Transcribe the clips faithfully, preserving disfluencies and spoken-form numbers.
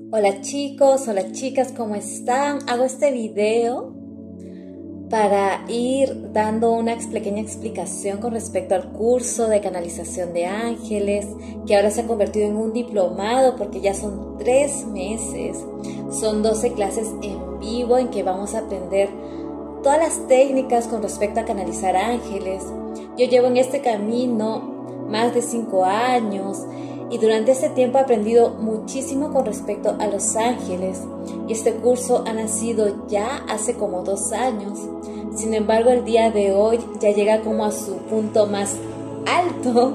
Hola chicos, hola chicas, ¿cómo están? Hago este video para ir dando una pequeña explicación con respecto al curso de canalización de ángeles, que ahora se ha convertido en un diplomado porque ya son tres meses, son doce clases en vivo en que vamos a aprender todas las técnicas con respecto a canalizar ángeles. Yo llevo en este camino más de cinco años y durante este tiempo he aprendido muchísimo con respecto a los ángeles, y este curso ha nacido ya hace como dos años. Sin embargo, el día de hoy ya llega como a su punto más alto,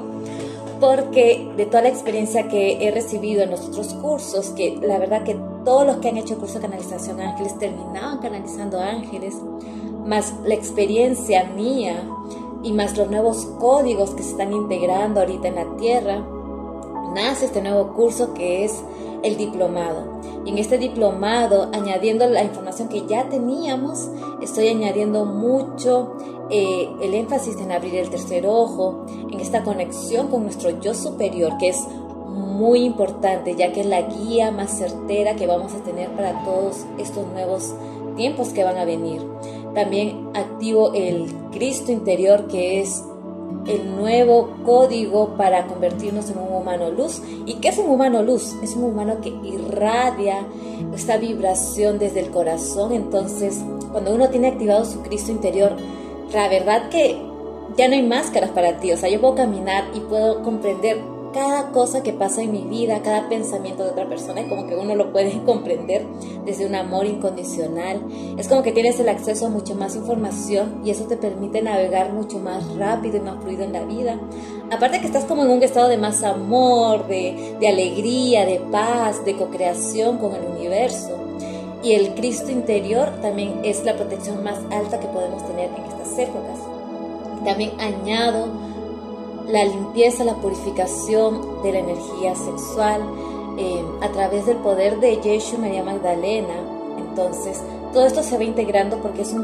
porque de toda la experiencia que he recibido en los otros cursos, que la verdad que todos los que han hecho curso de canalización de ángeles terminaban canalizando ángeles, más la experiencia mía y más los nuevos códigos que se están integrando ahorita en la tierra, nace este nuevo curso que es el diplomado. Y en este diplomado, añadiendo la información que ya teníamos, estoy añadiendo mucho eh, el énfasis en abrir el tercer ojo, en esta conexión con nuestro yo superior, que es muy importante, ya que es la guía más certera que vamos a tener para todos estos nuevos tiempos que van a venir. También activo el Cristo interior, que es el nuevo código para convertirnos en un humano luz. ¿Y qué es un humano luz? Es un humano que irradia esta vibración desde el corazón. Entonces, cuando uno tiene activado su Cristo interior, la verdad que ya no hay máscaras para ti. O sea, yo puedo caminar y puedo comprender cada cosa que pasa en mi vida, cada pensamiento de otra persona, es como que uno lo puede comprender desde un amor incondicional. Es como que tienes el acceso a mucha más información y eso te permite navegar mucho más rápido y más fluido en la vida. Aparte que estás como en un estado de más amor, de, de alegría, de paz, de co-creación con el universo. Y el Cristo interior también es la protección más alta que podemos tener en estas épocas. También añado la limpieza, la purificación de la energía sexual eh, a través del poder de Yeshua María Magdalena. Entonces, todo esto se va integrando porque es un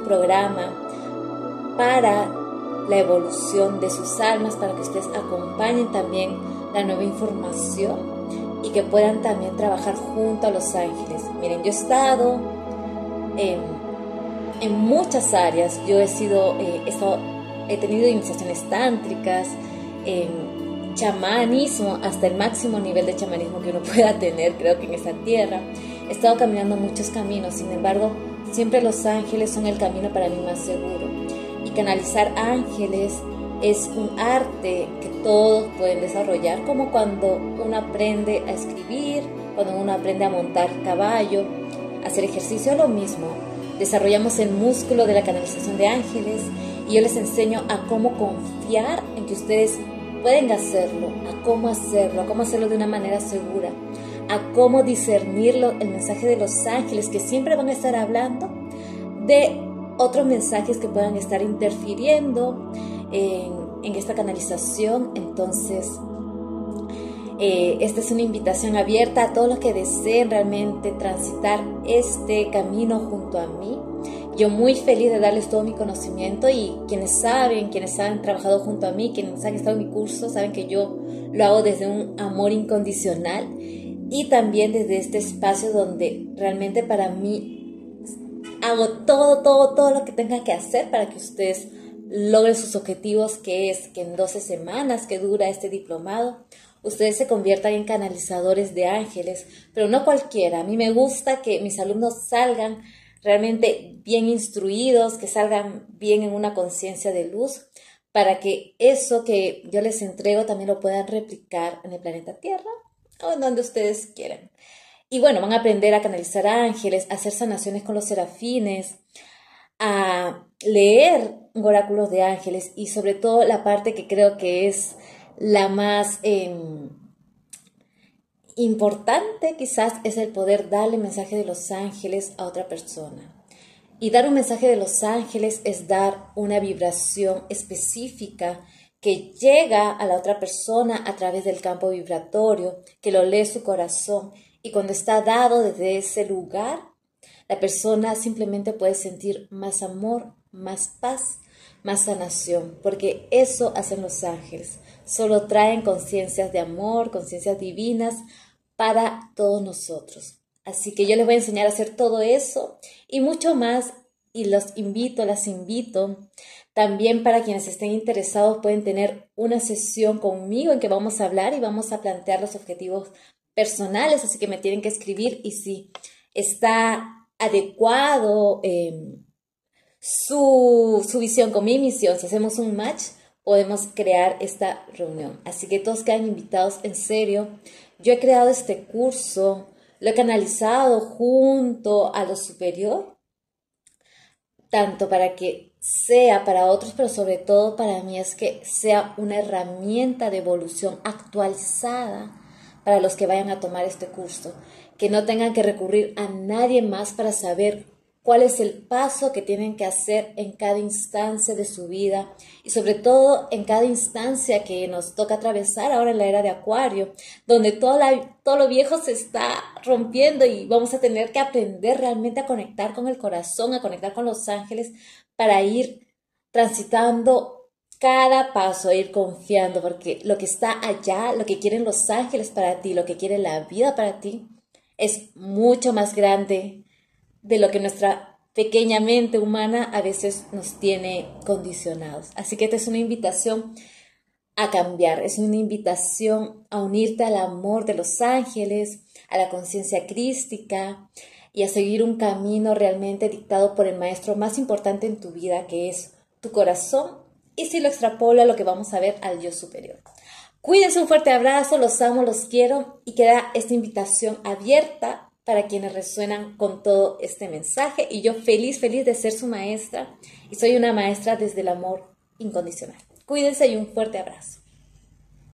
programa para la evolución de sus almas, para que ustedes acompañen también la nueva información y que puedan también trabajar junto a los ángeles. Miren, yo he estado en, en muchas áreas. Yo he sido, eh, he, estado, he tenido iniciaciones tántricas, en chamanismo, hasta el máximo nivel de chamanismo que uno pueda tener, creo que en esta tierra. He estado caminando muchos caminos, sin embargo, siempre los ángeles son el camino para mí más seguro. Y canalizar ángeles es un arte que todos pueden desarrollar, como cuando uno aprende a escribir, cuando uno aprende a montar caballo, hacer ejercicio, lo mismo. Desarrollamos el músculo de la canalización de ángeles y yo les enseño a cómo confiar en que ustedes pueden hacerlo, a cómo hacerlo, a cómo hacerlo de una manera segura, a cómo discernirlo, el mensaje de los ángeles que siempre van a estar hablando de otros mensajes que puedan estar interfiriendo en, en esta canalización. Entonces, eh, esta es una invitación abierta a todos los que deseen realmente transitar este camino junto a mí. Yo muy feliz de darles todo mi conocimiento, y quienes saben, quienes han trabajado junto a mí, quienes han estado en mi curso, saben que yo lo hago desde un amor incondicional y también desde este espacio donde realmente para mí hago todo, todo, todo lo que tenga que hacer para que ustedes logren sus objetivos, que es que en doce semanas que dura este diplomado, ustedes se conviertan en canalizadores de ángeles, pero no cualquiera. A mí me gusta que mis alumnos salgan realmente bien instruidos, que salgan bien en una conciencia de luz, para que eso que yo les entrego también lo puedan replicar en el planeta Tierra o en donde ustedes quieran. Y bueno, van a aprender a canalizar ángeles, a hacer sanaciones con los serafines, a leer oráculos de ángeles, y sobre todo la parte que creo que es la más eh, importante quizás, es el poder darle mensaje de los ángeles a otra persona. Y dar un mensaje de los ángeles es dar una vibración específica que llega a la otra persona a través del campo vibratorio, que lo lee su corazón, y cuando está dado desde ese lugar, la persona simplemente puede sentir más amor, más paz, más sanación, porque eso hacen los ángeles. Solo traen conciencias de amor, conciencias divinas para todos nosotros. Así que yo les voy a enseñar a hacer todo eso y mucho más, y los invito, las invito. También para quienes estén interesados pueden tener una sesión conmigo en que vamos a hablar y vamos a plantear los objetivos personales, así que me tienen que escribir y si está adecuado eh, su, su visión con mi misión, si hacemos un match, podemos crear esta reunión. Así que todos quedan invitados en serio. Yo he creado este curso, lo he canalizado junto a lo superior, tanto para que sea para otros, pero sobre todo para mí es que sea una herramienta de evolución actualizada para los que vayan a tomar este curso, que no tengan que recurrir a nadie más para saber cuál es el paso que tienen que hacer en cada instancia de su vida y sobre todo en cada instancia que nos toca atravesar ahora en la era de Acuario, donde todo, la, todo lo viejo se está rompiendo y vamos a tener que aprender realmente a conectar con el corazón, a conectar con los ángeles para ir transitando cada paso, a ir confiando, porque lo que está allá, lo que quieren los ángeles para ti, lo que quiere la vida para ti, es mucho más grande de lo que nuestra pequeña mente humana a veces nos tiene condicionados. Así que esta es una invitación a cambiar, es una invitación a unirte al amor de los ángeles, a la conciencia crística y a seguir un camino realmente dictado por el maestro más importante en tu vida, que es tu corazón, y si lo extrapolo a lo que vamos a ver, al yo superior. Cuídense, un fuerte abrazo, los amo, los quiero, y queda esta invitación abierta para quienes resuenan con todo este mensaje, y yo feliz, feliz de ser su maestra, y soy una maestra desde el amor incondicional. Cuídense y un fuerte abrazo.